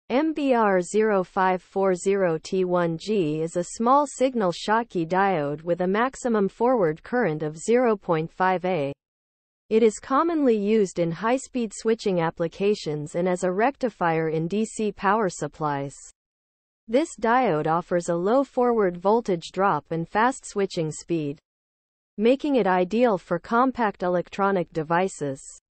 MBR0540T1G is a small signal Schottky diode with a maximum forward current of 0.5 A. It is commonly used in high-speed switching applications and as a rectifier in DC power supplies. This diode offers a low forward voltage drop and fast switching speed, making it ideal for compact electronic devices.